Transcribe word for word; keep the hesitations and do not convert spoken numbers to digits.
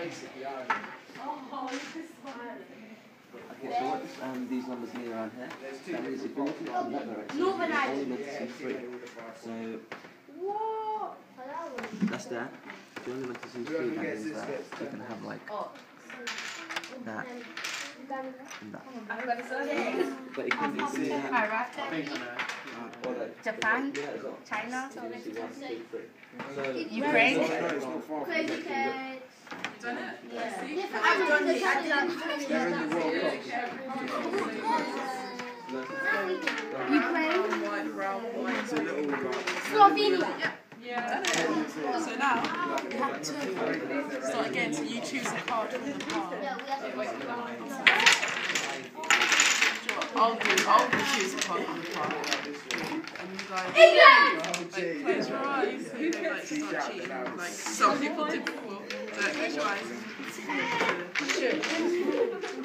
basically, aren't you? Oh, this is smiling. Okay, so what um, these numbers mean around here? That means if you're looking from that direction, No, you're but I only meant to see three. So what? that's there. If you're only meant to see three, that means that you can have like that and that. But it can be seen that. Or like Japan, yeah, as well. China, So you see one, two, three. So Ukraine. Crazy kids. Done it? Yeah. I've done it. I They're in the World Cup. Ukraine. White, brown, white. It's a little like. Slovenia. Yeah. So now you have to start again. So you choose a card from the card. I'll do. I'll choose a card from the card. And you guys like close your eyes and then like start cheating. Like some people do before. But close your eyes.